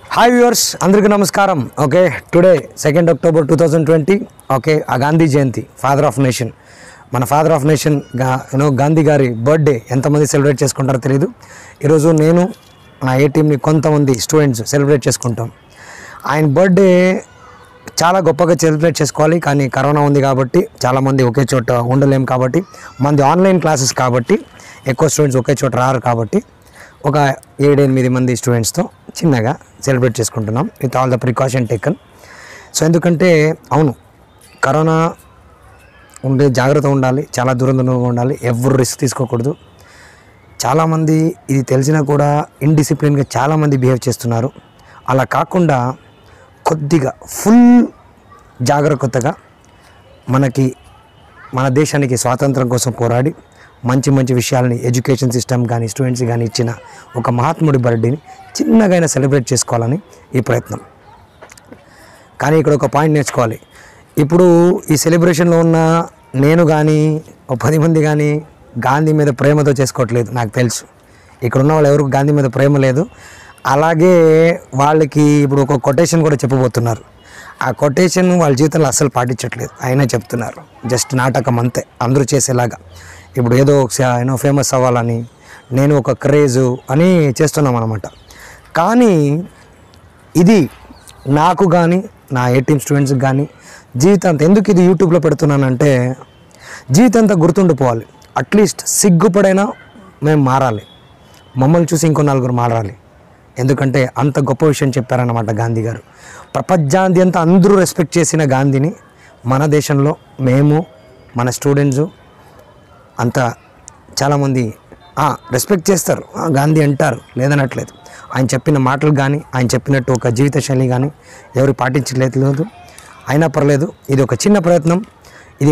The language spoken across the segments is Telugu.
హాయ్ వ్యూవర్స్, అందరికీ నమస్కారం. Okay, today 2 October 2020. ఓకే, ఆ Gandhi Jayanti, father of nation, మన ఫాదర్ ఆఫ్ నేషన్ గాంధీ గారి బర్త్డే ఎంతమంది సెలబ్రేట్ చేసుకుంటారో తెలియదు. ఈరోజు నేను నా ఏ టీంని కొంతమంది స్టూడెంట్స్ సెలబ్రేట్ చేసుకుంటాం. ఆయన బర్త్డే చాలా గొప్పగా సెలబ్రేట్ చేసుకోవాలి, కానీ కరోనా ఉంది కాబట్టి చాలామంది ఒకే చోట ఉండలేం. కాబట్టి మనది ఆన్లైన్ క్లాసెస్ కాబట్టి ఎక్కువ స్టూడెంట్స్ ఒకే చోట రారు. కాబట్టి ఒక 7-8 మంది స్టూడెంట్స్తో చిన్నగా సెలబ్రేట్ చేసుకుంటున్నాం with all the precaution taken. So ఎందుకంటే అవును, కరోనా ఉండే జాగ్రత్త ఉండాలి, చాలా దూరంగా ఉండాలి, ఎవరు రిస్క్ తీసుకోకూడదు. చాలామంది ఇది తెలిసినా కూడా ఇండిసిప్లిన్గా చాలామంది బిహేవ్ చేస్తున్నారు. అలా కాకుండా కొద్దిగా ఫుల్ జాగ్రత్తగా మన దేశానికి స్వాతంత్రం కోసం పోరాడి మంచి మంచి విషయాలని ఎడ్యుకేషన్ సిస్టమ్ కానీ స్టూడెంట్స్ కానీ ఇచ్చిన ఒక మహాత్ముడి బర్త్డేని చిన్నగా సెలబ్రేట్ చేసుకోవాలని ఈ ప్రయత్నం. కానీ ఇక్కడ ఒక పాయింట్ నేర్చుకోవాలి. ఇప్పుడు ఈ సెలబ్రేషన్లో ఉన్న నేను కానీ 10 మంది కానీ గాంధీ మీద ప్రేమతో చేసుకోవట్లేదు. నాకు తెలుసు ఇక్కడ ఉన్న వాళ్ళు ఎవరికి గాంధీ మీద ప్రేమ లేదు. అలాగే వాళ్ళకి ఇప్పుడు ఒక కొటేషన్ కూడా చెప్పబోతున్నారు. ఆ కొటేషన్ వాళ్ళ జీవితంలో అస్సలు పాటించట్లేదు, అయినా చెప్తున్నారు. జస్ట్ నాటకం అంతే, అందరూ చేసేలాగా. ఇప్పుడు ఏదో ఫేమస్ అవ్వాలని, నేను ఒక క్రేజు అని చేస్తున్నాం అన్నమాట. కానీ ఇది నాకు కానీ నా ఏ టీమ్ స్టూడెంట్స్కి కానీ జీవితాంతం, ఎందుకు ఇది యూట్యూబ్లో పెడుతున్నానంటే జీవితాంతం గుర్తుండిపోవాలి. అట్లీస్ట్ సిగ్గుపడైనా మేము మారాలి, మమ్మల్ని చూసి ఇంకో 4 మారాలి. ఎందుకంటే అంత గొప్ప విషయం చెప్పారన్నమాట గాంధీ గారు. ప్రపంచాద్యంత అందరూ రెస్పెక్ట్ చేసిన గాంధీని మన దేశంలో మేము, మన స్టూడెంట్స్ అంతా చాలామంది రెస్పెక్ట్ చేస్తారు, గాంధీ అంటారు, లేదనట్లేదు. ఆయన చెప్పిన మాటలు కానీ ఆయన చెప్పినట్టు ఒక జీవిత శైలి కానీ ఎవరు పాటించలేదు. అయినా పర్లేదు, ఇది ఒక చిన్న ప్రయత్నం. ఇది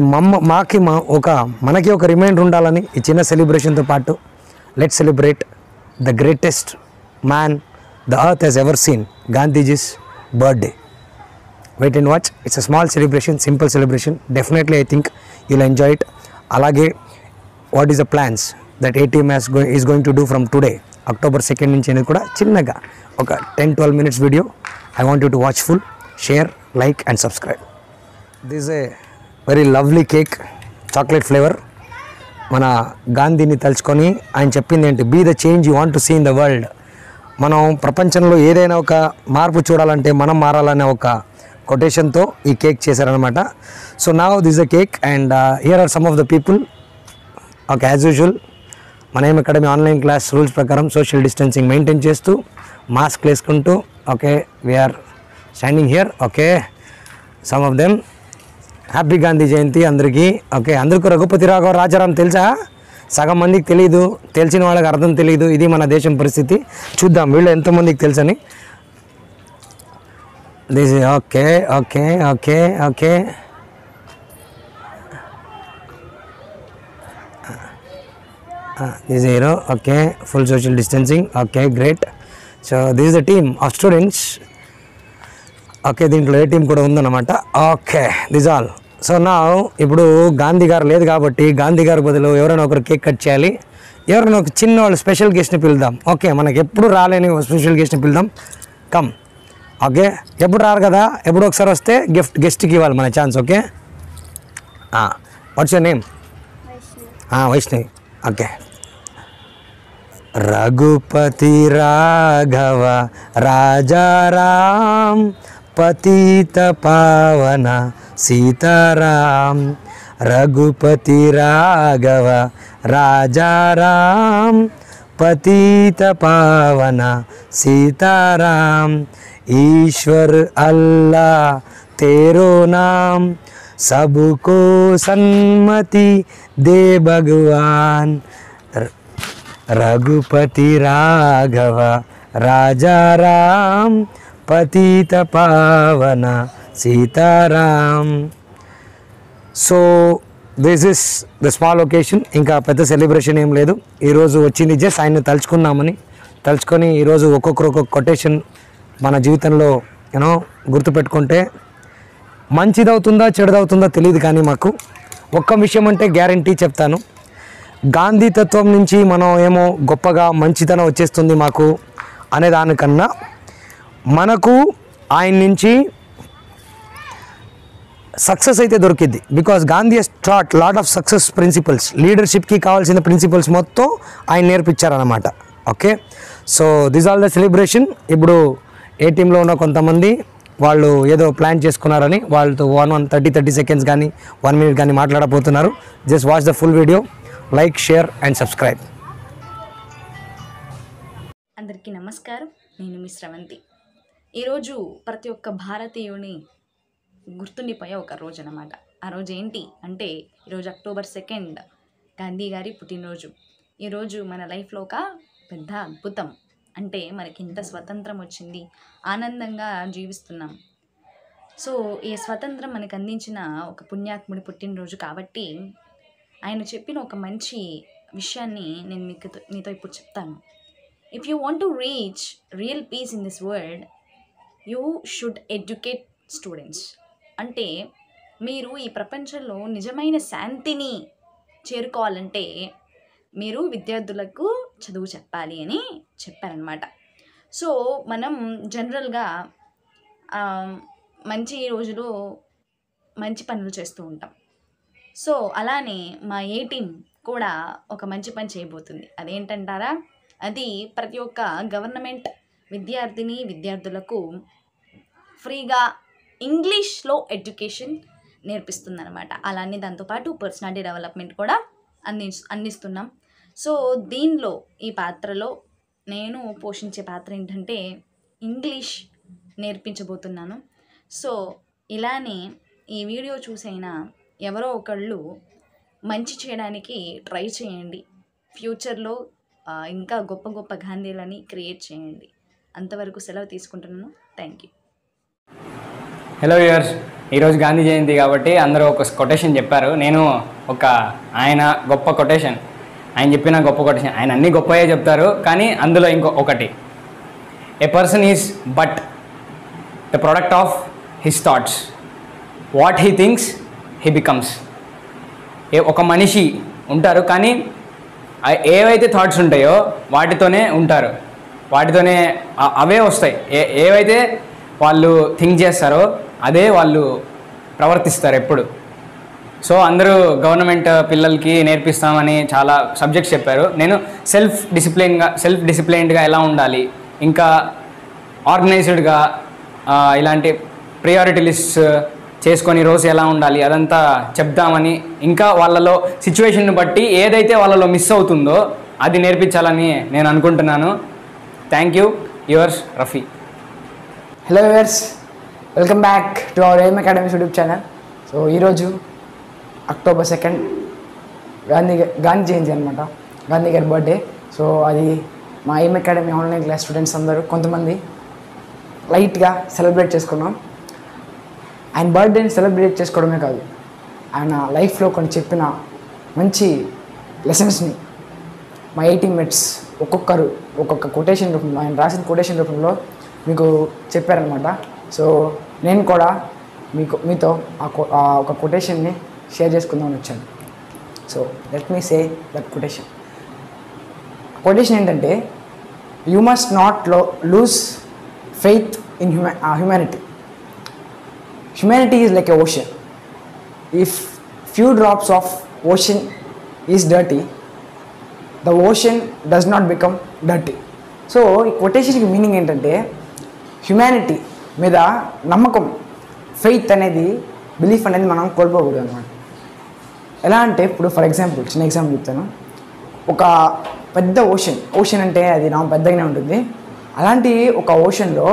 మనకి ఒక రిమైండర్ ఉండాలని ఈ చిన్న సెలబ్రేషన్తో పాటు let celebrate the greatest man the earth he's ever seen, Gandhiji's birthday. Wait and watch. It's a small celebration, simple celebration. Definitely I think you'll enjoy it. అలాగే what is the plans that a team is going to do from today October 2 నుంచి అనేది కూడా చిన్నగా ఒక 10-12 minutes వీడియో. I want you to watch full, share, like and subscribe. This a very lovely cake, chocolate flavour. మన గాంధీని తలుచుకొని ఆయన చెప్పింది ఏంటి, be the change you want to see in the world. మనం ప్రపంచంలో ఏదైనా ఒక మార్పు చూడాలంటే మనం మారాలనే ఒక కొటేషన్తో ఈ కేక్ చేశారనమాట. So now this a cake and here are some of the people. Okay, as usual మన Aim Academy online class rules ప్రకారం సోషల్ డిస్టెన్సింగ్ మెయింటైన్ చేస్తూ మాస్క్ వేసుకుంటూ okay we're standing here. Okay, some of them. Happy Gandhi Jayanti అందరికీ. ఓకే, అందరికీ రఘుపతి రాఘవ రాజారాం తెలుసా? సగం మందికి తెలియదు, తెలిసిన వాళ్ళకి అర్థం తెలియదు. ఇది మన దేశం పరిస్థితి. చూద్దాం వీళ్ళు ఎంతమందికి తెలుసని. This okay okay okay okay this is hero. Okay, full social distancing. Okay, great. So this is the team of students. Okay, దీంట్లో ఏ టీం కూడా ఉందన్నమాట. Okay, this all. సో నా ఇప్పుడు గాంధీ గారు లేదు కాబట్టి గాంధీ గారి బదులు ఎవరైనా ఒకరు కేక్ కట్ చేయాలి. ఎవరైనా ఒక చిన్న వాళ్ళు స్పెషల్ గెస్ట్ని పిలుద్దాం. ఓకే, మనకి ఎప్పుడు రాలేని స్పెషల్ గెస్ట్ని పిలుద్దాం. కమ్. ఓకే, ఎప్పుడు రారు కదా, ఎప్పుడు ఒకసారి వస్తే గెస్ట్కి ఇవ్వాలి మన chance. Okay, what's your name? Vaishnavi. Okay. Raghupati Raghava Rajaram పతిత పావన సీతారాం. రఘుపతి రాఘవ రాజారాం పతిత పావన సీతారాం. ఈశ్వర్ అల్లా तेरो नाम सबको सन्मति दे भगवान. रघुपति राघव राजा राम पतित पावन Sitaram. So this is the small occasion. ఇంకా పెద్ద సెలబ్రేషన్ ఏం లేదు. ఈరోజు వచ్చింది జస్ట్ ఆయన్ని తలుచుకొని ఈరోజు ఒక్కొక్కరు ఒక్కొక్క కొటేషన్ మన జీవితంలో గుర్తుపెట్టుకుంటే మంచిదవుతుందా చెడుదవుతుందా తెలియదు. కానీ మాకు ఒక్క విషయం అంటే గ్యారంటీ చెప్తాను, గాంధీ తత్వం నుంచి మనం ఏమో గొప్పగా మంచితనం వచ్చేస్తుంది మాకు అనే దానికన్నా మనకు ఆయన నుంచి సక్సెస్ అయితే దొరికింది. Because Gandhi has taught lot of success principles, లీడర్షిప్కి కావాల్సిన ప్రిన్సిపల్స్ మొత్తం ఆయన నేర్పించారన్నమాట. Okay, so this all the celebration. ఇప్పుడు ఏ టీంలో ఉన్న కొంతమంది వాళ్ళు ఏదో ప్లాన్ చేసుకున్నారని వాళ్ళతో 30 seconds కానీ 1 minute కానీ మాట్లాడబోతున్నారు. Just watch the full video, like, share and subscribe. అందరికీ నమస్కారం, నేను మీ స్రవంతి. ఈరోజు ప్రతి ఒక్క భారతీయుని గుర్తుండిపోయే ఒక రోజు అన్నమాట. ఆ రోజు ఏంటి అంటే ఈరోజు October 2 గాంధీ గారి పుట్టినరోజు. ఈరోజు మన లైఫ్లో ఒక పెద్ద అద్భుతం. అంటే మనకి ఇంత స్వతంత్రం వచ్చింది, ఆనందంగా జీవిస్తున్నాం. సో ఈ స్వతంత్రం మనకు అందించిన ఒక పుణ్యాత్ముడి పుట్టినరోజు కాబట్టి ఆయన చెప్పిన ఒక మంచి విషయాన్ని నేను మీతో ఇప్పుడు చెప్తాను. If you want to reach real peace in this world, you should educate students. అంటే మీరు ఈ ప్రపంచంలో నిజమైన శాంతిని చేరుకోవాలంటే మీరు విద్యార్థులకు చదువు చెప్పాలి అని చెప్పారనమాట. సో మనం జనరల్గా మంచి రోజులో మంచి పనులు చేస్తూ ఉంటాం. సో అలానే మా ఏ టీం కూడా ఒక మంచి పని చేయబోతుంది. అదేంటంటారా? అది ప్రతి ఒక్క గవర్నమెంట్ విద్యార్థులకు ఫ్రీగా ఇంగ్లీష్లో ఎడ్యుకేషన్ నేర్పిస్తుందన్నమాట. అలానే దాంతోపాటు పర్సనాలిటీ డెవలప్మెంట్ కూడా అందిస్తున్నాం. సో దీనిలో ఈ పాత్రలో నేను పోషించే పాత్ర ఏంటంటే ఇంగ్లీష్ నేర్పించబోతున్నాను. సో ఇలానే ఈ వీడియో చూసైనా ఎవరో ఒకళ్ళు మంచి చేయడానికి ట్రై చేయండి. ఫ్యూచర్లో ఇంకా గొప్ప గొప్ప గాంధీలని క్రియేట్ చేయండి. అంతవరకు సెలవు తీసుకుంటున్నాను. Thank you. హలో వ్యూయర్స్, ఈరోజు గాంధీ జయంతి కాబట్టి అందరూ ఒక కొటేషన్ చెప్పారు. నేను ఆయన గొప్ప కొటేషన్, ఆయన చెప్పిన గొప్ప కొటేషన్, ఆయన అన్నీ గొప్పయే చెప్తారు కానీ అందులో ఒకటి, a person is but the product of his thoughts, what he thinks he becomes. ఒక మనిషి ఉంటారు కానీ ఏవైతే థాట్స్ ఉంటాయో వాటితోనే ఉంటారు, వాటితోనే అవే వస్తాయి. ఏవైతే వాళ్ళు థింక్ చేస్తారో అదే వాళ్ళు ప్రవర్తిస్తారు ఎప్పుడు. సో అందరూ గవర్నమెంట్ పిల్లలకి నేర్పిస్తామని చాలా సబ్జెక్ట్స్ చెప్పారు. నేను సెల్ఫ్ డిసిప్లైన్డ్గా ఎలా ఉండాలి, ఇంకా ఆర్గనైజ్డ్గా ఇలాంటి ప్రియారిటీ లిస్ట్ చేసుకొని రోజు ఎలా ఉండాలి అదంతా చెప్దామని, ఇంకా వాళ్ళలో సిచ్యువేషన్ని బట్టి ఏదైతే వాళ్ళలో మిస్ అవుతుందో అది నేర్పించాలని నేను అనుకుంటున్నాను. Thank you. Yours Rafi. Hello viewers, welcome back to our Aim Academy YouTube channel. So ఈరోజు October 2 గాంధీ జయంతి అనమాట, గాంధీ గారి బర్త్డే. సో అది మా Aim Academy online class students అందరూ కొంతమంది లైట్గా సెలబ్రేట్ చేసుకున్నాం. ఆయన బర్త్డేని సెలబ్రేట్ చేసుకోవడమే కాదు, ఆయన లైఫ్లో కొన్ని చెప్పిన మంచి లెసన్స్ని మా 8 టీమ్మేట్స్ ఒక్కొక్కరు ఒక్కొక్క కొటేషన్ రూపంలో, ఆయన రాసిన కొటేషన్ రూపంలో మీకు చెప్పారనమాట. సో నేను కూడా మీతో ఒక కొటేషన్ని షేర్ చేసుకుందామని వచ్చాను. So let me say that quotation. Quotation ఏంటంటే, you must not lose faith in humanity. Humanity is like a ocean. If few drops of ocean is dirty, the ocean does not become dirty. So ఈ కొటేషన్కి మీనింగ్ ఏంటంటే, హ్యుమానిటీ మీద నమ్మకం, ఫెయిత్ అనేది, బిలీఫ్ అనేది మనం కోల్పోకూడదు అనమాట. ఎలా అంటే ఇప్పుడు ఫర్ ఎగ్జాంపుల్, చిన్న ఎగ్జాంపుల్ చెప్తాను. ఒక పెద్ద ఓషన్ అంటే అది నా పెద్దగానే ఉంటుంది. అలాంటి ఒక ఓషన్లో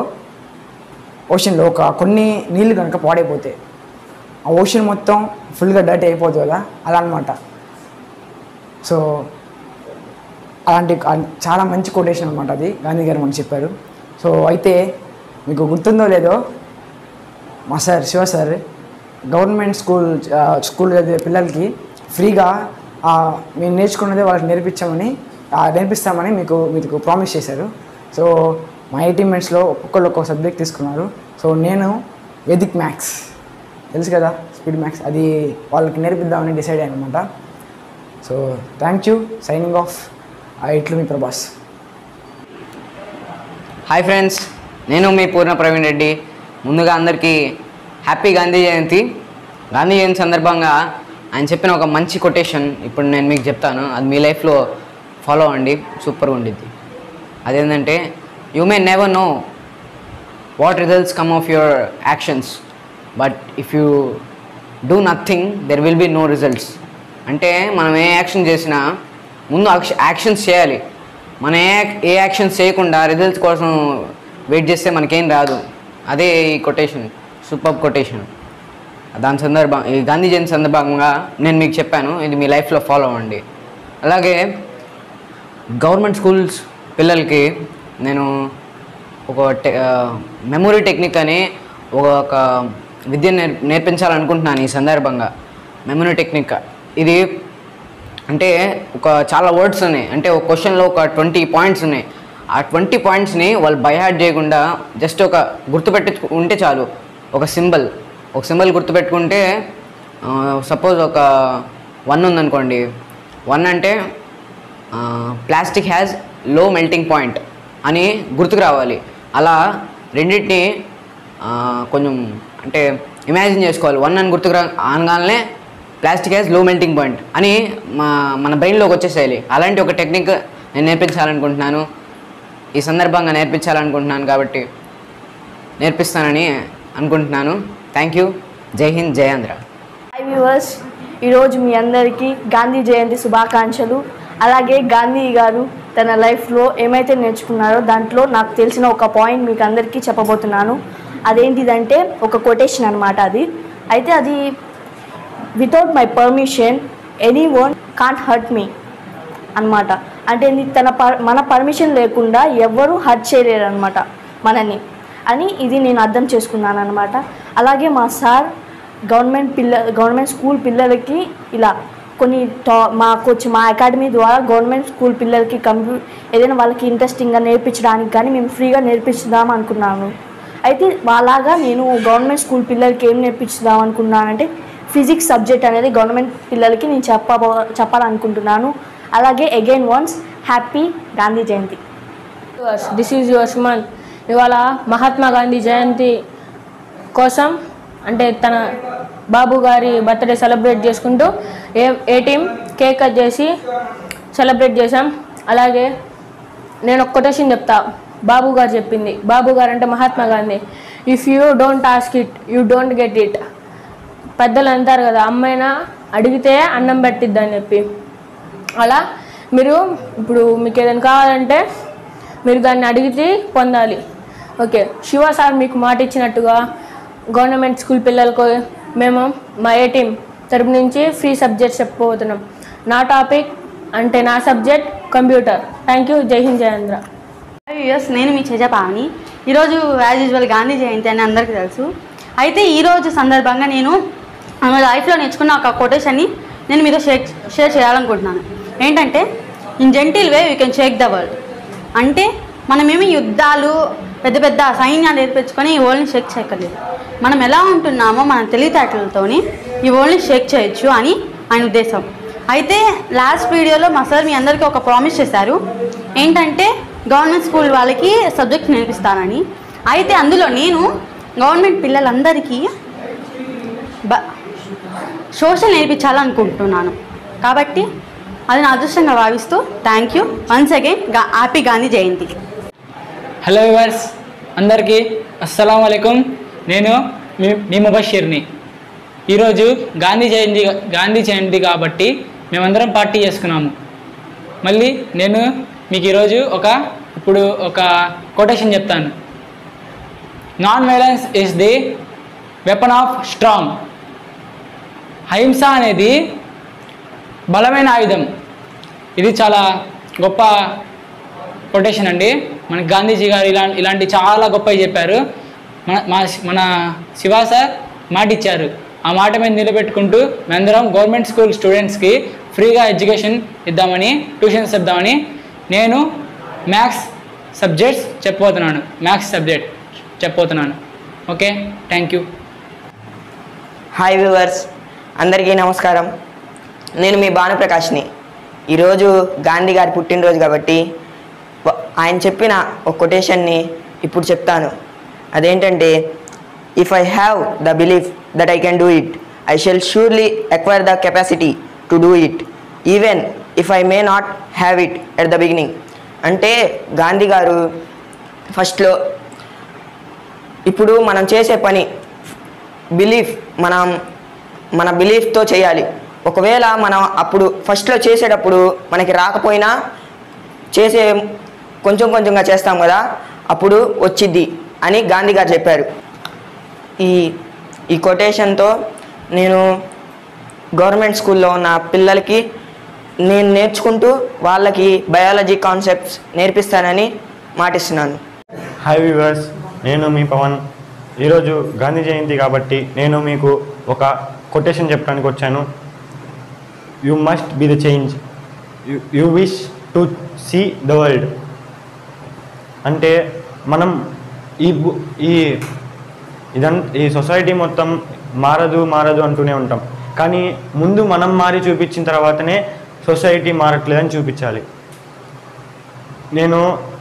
ఒక కొన్ని నీళ్ళు కనుక పాడైపోతే ఆ ఓషన్ మొత్తం ఫుల్గా డర్టీ అయిపోతుంది కదా, అలా అనమాట. సో అలాంటి చాలా మంచి కొటేషన్ అనమాట అది, గాంధీ గారు మనకు చెప్పారు. సో అయితే మీకు గుర్తుందో లేదో, మా sir Shiva sir government school చదివే పిల్లలకి ఫ్రీగా మేము నేర్చుకున్నదే వాళ్ళకి నేర్పిస్తామని మీకు ప్రామిస్ చేశారు. సో మా 8 టీమ్మేట్స్లో ఒక్కొక్కరు ఒక్కొక్క సబ్జెక్ట్ తీసుకున్నారు. సో నేను వేదిక్ మ్యాథ్స్, తెలుసు కదా, స్పీడ్ మ్యాథ్స్, అది వాళ్ళకి నేర్పిద్దామని డిసైడ్ అయ్యాను అనమాట. So thank you. Signing off. ఇట్లు మీ ప్రభాస్. హాయ్ ఫ్రెండ్స్, నేను మీ పూర్ణ ప్రవీణ్ రెడ్డి. ముందుగా అందరికీ హ్యాపీ గాంధీ జయంతి. గాంధీ జయంతి సందర్భంగా ఆయన చెప్పిన ఒక మంచి కొటేషన్ ఇప్పుడు నేను మీకు చెప్తాను. అది మీ లైఫ్లో ఫాలో అవ్వండి, సూపర్గా ఉండిద్ది. అదేంటంటే, you may never know what results come of your actions, but if you do nothing there will be no results. అంటే మనం ఏ యాక్షన్ చేసినా ముందు యాక్షన్స్ చేయాలి. మనం ఏ యాక్షన్స్ చేయకుండా రిజల్ట్స్ కోసం వెయిట్ చేస్తే మనకేం రాదు. అదే ఈ కొటేషన్, సూపర్ కొటేషన్. ఈ గాంధీ జయంతి సందర్భంగా నేను మీకు చెప్పాను, ఇది మీ లైఫ్లో ఫాలో అవ్వండి. అలాగే గవర్నమెంట్ స్కూల్స్ పిల్లలకి నేను ఒక మెమొరీ టెక్నిక్ అని ఒక విద్యను నేర్పించాలనుకుంటున్నాను ఈ సందర్భంగా. మెమొరీ టెక్నిక్ ఇది అంటే చాలా వర్డ్స్ ఉన్నాయి. అంటే ఒక క్వశ్చన్లో ఒక 20 పాయింట్స్ ఉన్నాయి. ఆ 20 పాయింట్స్ని వాళ్ళు బై హార్ట్ చేయకుండా జస్ట్ ఒక గుర్తుపెట్టుకుంటే చాలు. ఒక సింబల్ గుర్తుపెట్టుకుంటే, సపోజ్ ఒక 1 ఉందనుకోండి. 1 అంటే plastic has low melting point అని గుర్తుకు రావాలి. అలా రెండింటిని కొంచెం అంటే ఇమాజిన్ చేసుకోవాలి. 1 అని గుర్తుకు అనగానే plastic has low melting point అని మన బ్రెయిన్లోకి వచ్చేసేయాలి. అలాంటి ఒక టెక్నిక్ నేను నేర్పించాలనుకుంటున్నాను, ఈ సందర్భంగా నేర్పించాలనుకుంటున్నాను. కాబట్టి నేర్పిస్తానని అనుకుంటున్నాను. Thank you. జై హింద్, జై ఆంధ్ర. హాయ్ వ్యూవర్స్, ఈరోజు మీ అందరికీ గాంధీ జయంతి శుభాకాంక్షలు. అలాగే గాంధీ గారు తన లైఫ్లో ఏమైతే నేర్చుకున్నారో దాంట్లో నాకు తెలిసిన ఒక పాయింట్ మీకు అందరికీ చెప్పబోతున్నాను. అదేంటిదంటే ఒక కొటేషన్ అనమాట. అది without my permission anyone can't hurt me అనమాట. అంటే మన పర్మిషన్ లేకుండా ఎవ్వరూ హర్ట్ చేయలేరు అనమాట మనని అని ఇది నేను అర్థం చేసుకున్నాను అనమాట. అలాగే మా సార్ గవర్నమెంట్ స్కూల్ పిల్లలకి ఇలా కొన్ని మా అకాడమీ ద్వారా గవర్నమెంట్ స్కూల్ పిల్లలకి ఏదైనా వాళ్ళకి ఇంట్రెస్టింగ్గా నేర్పించడానికి కానీ మేము ఫ్రీగా నేర్పించుదాం అనుకున్నాను. అయితే అలాగా నేను గవర్నమెంట్ స్కూల్ పిల్లలకి ఏం నేర్పించుదాం అనుకున్నానంటే ఫిజిక్స్ సబ్జెక్ట్ అనేది గవర్నమెంట్ పిల్లలకి నేను చెప్పాలనుకుంటున్నాను. అలాగే again once happy Gandhi Jayanti. This is your Suman. ఇవాళ మహాత్మా గాంధీ జయంతి కోసం అంటే తన బాబు గారి బర్త్డే సెలబ్రేట్ చేసుకుంటూ ఏ టీం కేక్ కట్ చేసి సెలబ్రేట్ చేసాం. అలాగే నేను ఒక కొటేషన్ చెప్తా. బాబు గారు చెప్పింది. బాబు గారు అంటే Mahatma Gandhi. If you don't ask it you don't get it. పెద్దలు అంటారు కదా, అమ్మైనా అడిగితే అన్నం పెట్టిద్ది అని చెప్పి. అలా ఇప్పుడు మీకు ఏదైనా కావాలంటే మీరు దాన్ని అడిగితే పొందాలి. ఓకే, శివ సార్ మీకు మాట ఇచ్చినట్టుగా గవర్నమెంట్ స్కూల్ పిల్లలకు మేము మా ఏ టీం తరపు నుంచి ఫ్రీ సబ్జెక్ట్స్ చెప్పబోతున్నాం. నా టాపిక్ అంటే నా subject computer. Thank you. Jai Hind, జై ఆంధ్ర. నేను మీ చేజపావని. ఈరోజు యాజ్ యూజువల్ గాంధీ జయంతి అని అందరికీ తెలుసు. అయితే ఈరోజు సందర్భంగా నేను మన లైఫ్లో నేర్చుకున్న ఒక కొటేషన్ని నేను మీతో షేర్ చేయాలనుకుంటున్నాను. ఏంటంటే, in gentle way you can shake the world. అంటే మనమేమి యుద్ధాలు పెద్ద పెద్ద సైన్యాలు ఏర్పించుకొని ఈ వరల్డ్ని షేక్ చేయక్కర్లేదు. మనం ఎలా ఉంటున్నామో మన తెలివితేటలతోని ఈ వరల్డ్ని షేక్ చేయొచ్చు అని ఆయన ఉద్దేశం. అయితే లాస్ట్ వీడియోలో మా సార్ మీ అందరికీ ఒక ప్రామిస్ చేశారు. ఏంటంటే గవర్నమెంట్ స్కూల్ వాళ్ళకి సబ్జెక్ట్ నేర్పిస్తానని. అయితే అందులో నేను గవర్నమెంట్ పిల్లలందరికీ సోషల్ నేర్పించాలనుకుంటున్నాను. కాబట్టి అది నా అదృష్టంగా భావిస్తూ thank you once again. Happy Gandhi Jayanti. Hello viewers, అందరికీ అస్సలం వాలేకుమ్. నేను మీ ముబషీర్ని. ఈరోజు గాంధీ జయంతి కాబట్టి మేమందరం పార్టీ చేసుకున్నాము. మళ్ళీ నేను మీకు ఈరోజు ఇప్పుడు ఒక కొటేషన్ చెప్తాను. Non violence is the weapon of strong. అహింస అనేది బలమైన ఆయుధం. ఇది చాలా గొప్ప కొటేషన్ అండి. మనకి గాంధీజీ గారు ఇలాంటి చాలా గొప్పవి చెప్పారు. మన శివ సార్ మాట ఇచ్చారు. ఆ మాట మీద నిలబెట్టుకుంటూ మేమందరం గవర్నమెంట్ స్కూల్ స్టూడెంట్స్కి ఫ్రీగా ఎడ్యుకేషన్ ఇద్దామని, ట్యూషన్స్ ఇద్దామని నేను మ్యాథ్స్ సబ్జెక్ట్ చెప్పబోతున్నాను. Okay, thank you. Hi viewers, అందరికీ నమస్కారం. నేను మీ భానుప్రకాష్ని. ఈరోజు గాంధీ గారి పుట్టినరోజు కాబట్టి ఆయన చెప్పిన ఒక కొటేషన్ని ఇప్పుడు చెప్తాను. అదేంటంటే, if I have the belief that I can do it, I shall surely acquire the capacity to do it even if I may not have it at the beginning. అంటే గాంధీ గారు ఫస్ట్లో ఇప్పుడు మనం చేసే పని బిలీఫ్ మన బిలీఫ్తో చేయాలి. ఒకవేళ మనం అప్పుడు ఫస్ట్లో చేసేటప్పుడు మనకి రాకపోయినా కొంచెం కొంచెంగా చేస్తాం కదా, అప్పుడు వచ్చిద్ది అని గాంధీ గారు చెప్పారు. ఈ కొటేషన్తో నేను గవర్నమెంట్ స్కూల్లో ఉన్న పిల్లలకి నేను నేర్చుకుంటూ వాళ్ళకి బయాలజీ కాన్సెప్ట్స్ నేర్పిస్తానని మాటిస్తున్నాను. హాయ్ వ్యూవర్స్, నేను మీ పవన్. ఈరోజు గాంధీ జయంతి కాబట్టి నేను మీకు ఒక కొటేషన్ చెప్పడానికి వచ్చాను. You must be the change you wish to see the world. అంటే మనం ఈ సొసైటీ మొత్తం మారదు అంటూనే ఉంటాం, కానీ ముందు మనం మారి చూపించిన తర్వాతనే సొసైటీ మారట్లేదని చూపించాలి. నేను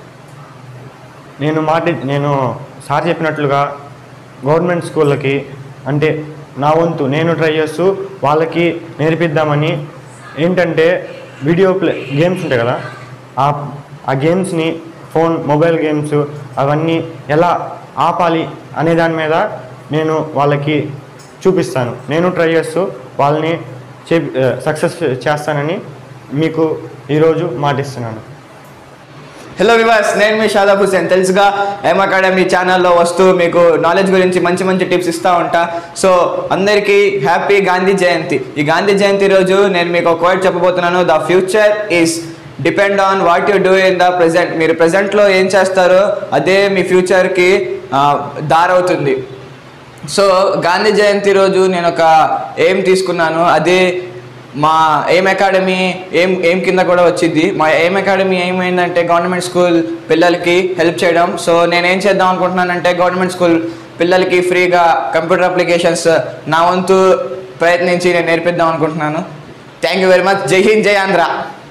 సార్ చెప్పినట్లుగా గవర్నమెంట్ స్కూళ్ళకి అంటే నా వంతు నేను ట్రై చేస్తూ వాళ్ళకి నేర్పిద్దామని. ఏంటంటే గేమ్స్ ఉంటాయి కదా, ఆ గేమ్స్ని మొబైల్ గేమ్స్ అవన్నీ ఎలా ఆపాలి అనే దాని మీద నేను వాళ్ళకి చూపిస్తాను. నేను ట్రై చేస్తూ వాళ్ళని సక్సెస్ చేస్తానని మీకు ఈరోజు మాటిస్తున్నాను. హలో వివాస్, నేను మీ షాదాబ్ హుసేన్. తెలుసుగా ఎం అకాడమీ ఛానల్లో వస్తూ మీకు నాలెడ్జ్ గురించి మంచి మంచి టిప్స్ ఇస్తూ ఉంటా. సో అందరికీ హ్యాపీ గాంధీ జయంతి. ఈ గాంధీ జయంతి రోజు నేను మీకు ఒక వర్డ్ చెప్పబోతున్నాను. The future is depend on what you do in the present. మీరు ప్రజెంట్లో ఏం చేస్తారో అదే మీ ఫ్యూచర్కి దారవుతుంది. సో గాంధీ జయంతి రోజు నేను ఒక ఎయిమ్ తీసుకున్నాను. అదే మా ఎయిమ్ అకాడమీ ఎయిమ్ కింద కూడా వచ్చింది. మా ఎయిమ్ అకాడమీ ఏమైందంటే గవర్నమెంట్ స్కూల్ పిల్లలకి హెల్ప్ చేయడం. సో నేనేం చేద్దాం అనుకుంటున్నానంటే గవర్నమెంట్ స్కూల్ పిల్లలకి ఫ్రీగా కంప్యూటర్ అప్లికేషన్స్ నా వంతు ప్రయత్నించి నేను నేర్పిద్దాం అనుకుంటున్నాను. Thank you very much. Jai Hind, జై ఆంధ్ర.